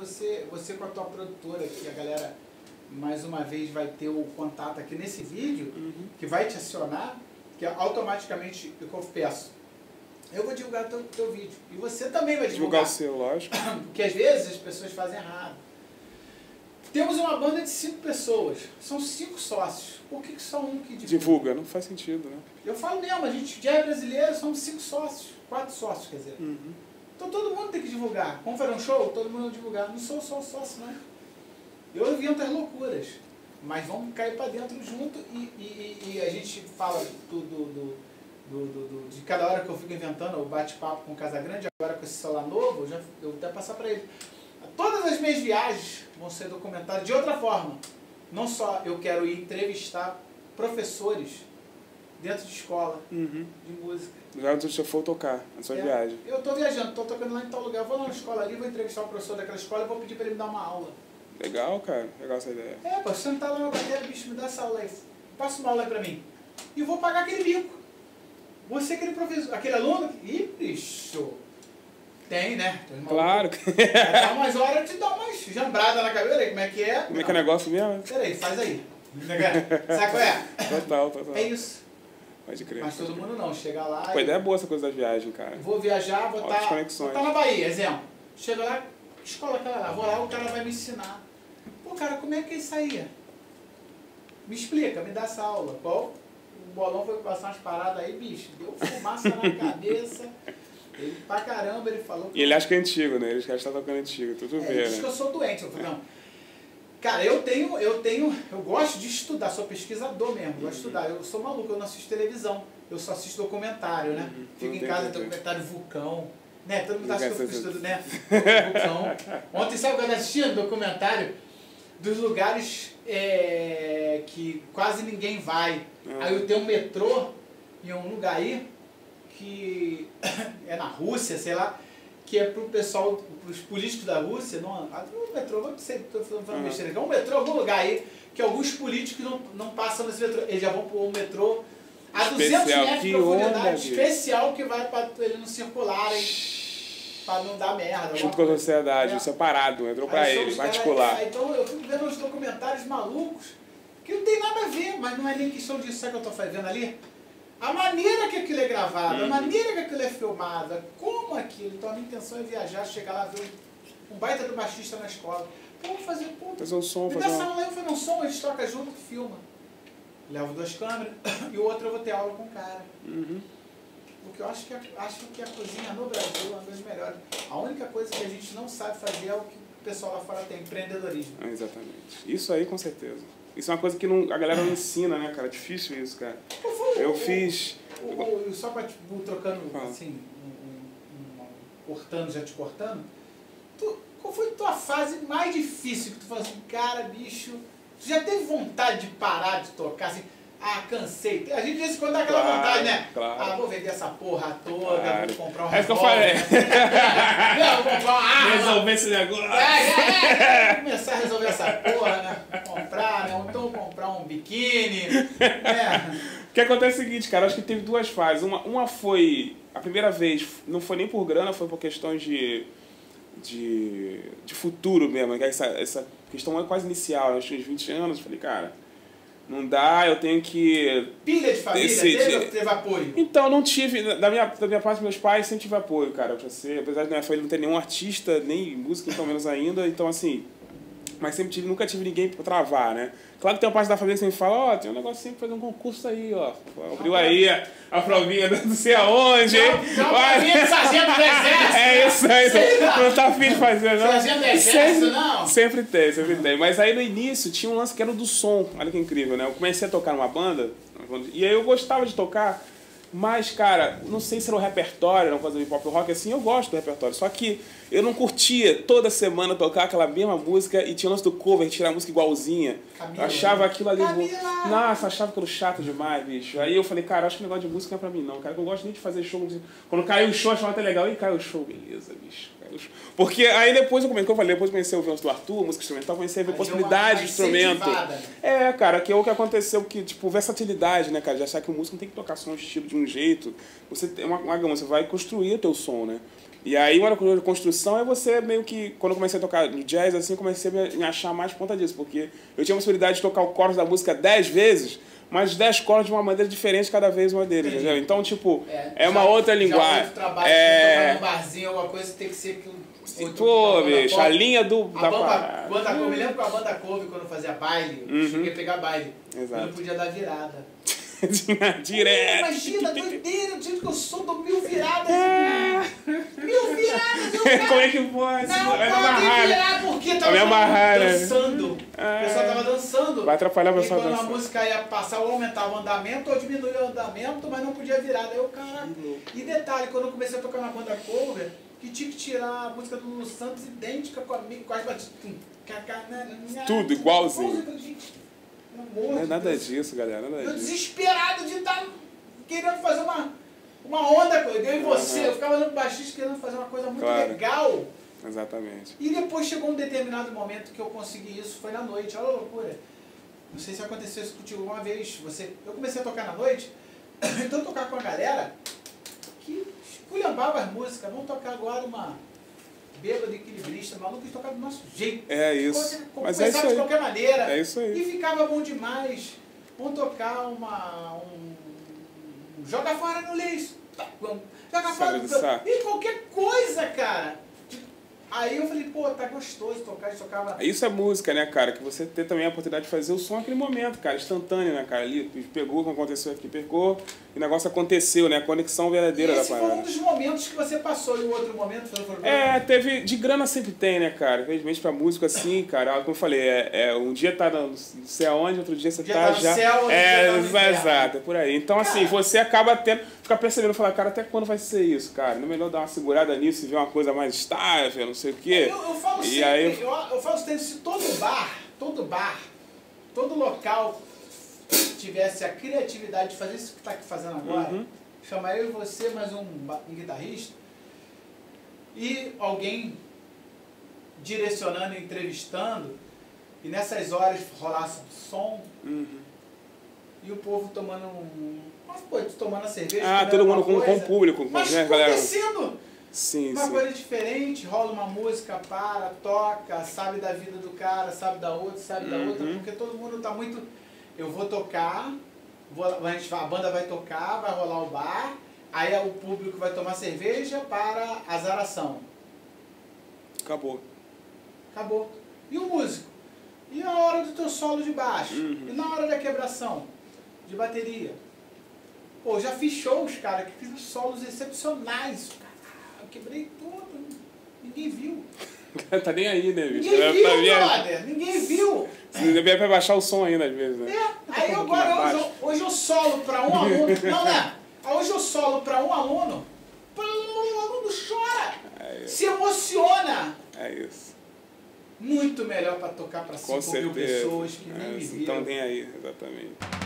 você com a tua produtora, que a galera mais uma vez vai ter o contato aqui nesse vídeo, que vai te acionar, que automaticamente eu peço. Eu vou divulgar o teu vídeo. E você também vai divulgar. Divulgar o seu, lógico. Porque às vezes as pessoas fazem errado. Temos uma banda de 5 pessoas. São 5 sócios. Por que só um que divulga? Divulga, não faz sentido, né? Eu falo mesmo, a gente já é brasileiro, somos 5 sócios. 4 sócios, quer dizer. Então todo mundo tem que divulgar. Vamos fazer um show? Todo mundo vai divulgar. Não sou só sócio, não. Eu invento as loucuras. Mas vamos cair pra dentro junto e a gente fala de cada hora que eu fico inventando o bate-papo com o Casagrande, agora com esse celular novo, eu vou até passar para ele. Todas as minhas viagens vão ser documentadas de outra forma. Não só eu quero ir entrevistar professores dentro de escola de música. Já onde você for tocar, na sua viagem. Eu estou viajando, estou tocando lá em tal lugar, vou lá na escola ali, vou entrevistar o professor daquela escola e vou pedir para ele me dar uma aula. Legal, cara. Legal essa ideia. Pô, sentar lá na bateria, bicho, me dá essa aula aí. Passa uma aula aí para mim. E vou pagar aquele bico. Você, aquele professor, aquele aluno, ih, bicho, tem, né? Claro. Dá umas horas, eu te dá umas jambradas na cabeça, como é que é? Como é que é o negócio mesmo? Peraí, faz aí. Sabe qual é? Total. É isso. Pode crer. Mas todo mundo não, chega lá... Pô, ideia é boa essa coisa da viagem, cara. Vou viajar, vou estar na Bahia, exemplo. Chega lá, escola aquela lá, vou lá, o cara vai me ensinar. Pô, cara, como é que é isso aí? Me explica, me dá essa aula. Pô, o Bolão foi passar umas paradas aí, bicho, deu fumaça na cabeça. Ele, pra caramba, ele falou... E ele acha que é antigo, né? Ele acha que tá tocando antigo, tudo bem, Ele diz que eu sou doente. Eu falei, não. Cara, eu gosto de estudar, sou pesquisador mesmo, gosto de estudar. Eu sou maluco, eu não assisto televisão, eu só assisto documentário, né? Fico em casa, documentário Vulcão, né? Todo mundo acha que eu estudo, né? Vulcão. Ontem, sabe o que eu assisti? Documentário dos lugares que quase ninguém vai. Aí eu tenho um metrô em um lugar aí, que é na Rússia, sei lá, que é pro pessoal, pros políticos da Rússia, no metrô, não sei, estou falando besteira, é um metrô, algum lugar aí, que alguns políticos não passam nesse metrô, eles já vão pro um metrô a 200 metros de profundidade, especial, que vai para eles não circularem, para não dar merda. Junto com a sociedade, separado, entrou para ele, particular. Então eu fico vendo uns documentários malucos, que não tem nada a ver, mas não é nem questão disso, sabe o que eu estou fazendo ali? A maneira que aquilo é gravado, a maneira que aquilo é filmado, como aquilo. Então a minha intenção é viajar, chegar lá, ver um baita do baixista na escola. Vamos fazer um som, fazer essa aula aí, eu falei, um som, a gente toca junto, filma. Levo 2 câmeras e o outro eu vou ter aula com o cara. Porque eu acho que a cozinha no Brasil é uma das melhores. A única coisa que a gente não sabe fazer é o que o pessoal lá fora tem, empreendedorismo. Exatamente. Isso aí, com certeza. Isso é uma coisa que a galera não ensina, né, cara? É difícil isso, cara. Eu fiz... Só para trocando, assim, cortando, já te cortando, qual foi a tua fase mais difícil que tu falou assim, cara, bicho, tu já teve vontade de parar de tocar, assim, cansei. A gente diz quando dá aquela vontade, né? Claro. Vou vender essa porra toda, vou comprar um revólver. É isso que eu falei. Não, vou comprar uma arma. Resolver esse negócio. Vou começar a resolver essa porra, né? Comprar, né? Então comprar um biquíni, né? O que acontece é o seguinte, cara, acho que teve 2 fases. Uma foi, a primeira vez, não foi nem por grana, foi por questões de futuro mesmo. Essa questão é quase inicial, eu tinha uns 20 anos, eu falei, cara, não dá, eu tenho que... Pilha de família, teve apoio? Então, não tive, da minha parte, meus pais sempre tive apoio, cara, pra ser, apesar de minha família não ter nenhum artista, nem música, então menos ainda, então assim... Mas nunca tive ninguém pra travar, né? Claro que tem uma parte da família que sempre fala, tem um negócio sempre fazer um concurso aí, abriu aí a provinha não sei aonde. Provinha de sargento do exército. É isso aí, não tá afim de fazer, não. Sargento do exército, não? Sempre tem. Mas aí no início tinha um lance que era o do som, olha que incrível, né? Eu comecei a tocar numa banda, e aí eu gostava de tocar, mas, cara, não sei se era o repertório, não fazer hip hop rock, assim, eu gosto do repertório, só que eu não curtia toda semana tocar aquela mesma música e tinha o lance do cover, tirar a música igualzinha. Camila, eu achava aquilo ali... Camila. Nossa, achava aquilo chato demais, bicho. Aí eu falei, cara, acho que o negócio de música não é pra mim não, cara, eu não gosto nem de fazer show. Quando caiu o show, achava até legal. E caiu o show, beleza, bicho. Porque aí depois depois eu comecei a ouvir o lance do Arthur, música instrumental, comecei a ver possibilidade de instrumento. Cara, que é o que aconteceu, que, tipo, versatilidade, né, cara, de achar que o músico não tem que tocar som de estilo de um jeito. Você tem uma gama, você vai construir o teu som, né? E aí, uma coisa de construção é você meio que... Quando eu comecei a tocar no jazz, assim, eu comecei a me achar mais por conta disso. Porque eu tinha a possibilidade de tocar o chorus da música 10 vezes, mas 10 cordas de uma maneira diferente cada vez uma deles, entendeu? Então, tipo, é uma outra linguagem. Já outro trabalho, tocar num barzinho, alguma coisa, tem que ser... Pô, bicho, a linha do... Banda Couve, lembra que a Banda Couve, quando fazia baile, eu cheguei a pegar baile, Exato. eu não podia dar virada. Direto. Imagina, doideira, do jeito que eu sou, dou 1000 viradas. 1000 viradas, eu cara. Como é que pode? Não pode virar, porque tava dançando. O pessoal tava dançando. Vai atrapalhar o pessoal dançando. E dançando. quando a música ia passar, ou aumentava o andamento, ou diminuía o andamento, mas não podia virar. Daí o cara... E detalhe, quando eu comecei a tocar na banda cover, que tinha que tirar a música do Lulu Santos idêntica com as batidas. Tudo igualzinho. Não é nada disso, galera. Nada eu disso. desesperado de estar querendo fazer uma onda, eu e você. Eu ficava olhando baixista querendo fazer uma coisa muito legal. Exatamente. E depois chegou um determinado momento que eu consegui isso, foi na noite. Olha a loucura. Não sei se aconteceu isso contigo uma vez. Eu comecei a tocar na noite, então tocar com a galera que esculhambava as músicas. Vamos tocar agora uma bêbado equilibrista, maluco, de tocar do nosso jeito. É isso. Mas é isso aí. De qualquer maneira. É isso aí. E ficava bom demais. Vamos tocar joga fora no lixo. Joga fora no lixo. E qualquer coisa, cara. Aí eu falei, pô, tá gostoso tocar, tocava... Isso é música, né, cara? Que você tem também a oportunidade de fazer o som naquele momento, cara, instantâneo, né, cara? Ali, pegou, como aconteceu aqui, pegou, e o negócio aconteceu, né? A conexão verdadeira da parada. Esse foi um dos momentos que você passou, e o outro momento foi... teve... De grana sempre tem, né, cara? Infelizmente pra músico assim, cara, como eu falei, um dia tá no céu onde, outro dia você tá já... Exato, é por aí. Então, assim, você acaba tendo... Ficar percebendo, falar, cara, até quando vai ser isso, cara? Não é melhor dar uma segurada nisso e ver uma coisa mais estável, não sei o quê? Eu falo sempre, aí... eu falo sempre, se todo bar, todo local tivesse a criatividade de fazer isso que tá aqui fazendo agora, chamar eu e você, mais um guitarrista, e alguém direcionando, entrevistando, e nessas horas rolasse som, e o povo tomando tomando a cerveja. Todo mundo com o público. Mas né, acontecendo sim, uma coisa diferente, rola uma música, toca, sabe da vida do cara, sabe da outra, porque todo mundo tá muito... Eu vou tocar, a banda vai tocar, vai rolar o bar, aí o público vai tomar cerveja para azaração. Acabou. E o músico? E a hora do teu solo de baixo? E na hora da quebração? De bateria? Pô, já fiz shows, cara, que fiz solos excepcionais. Eu quebrei tudo. Ninguém viu. Tá nem aí, né, bicho? Ninguém viu, brother. Ninguém viu. Você devia baixar o som ainda, às vezes, né? Aí hoje eu solo pra um aluno. Não, né? Hoje eu solo pra um aluno. O aluno chora. Se emociona. É isso. Muito melhor pra tocar pra 5.000 pessoas que nem me viram. Então tem aí, exatamente.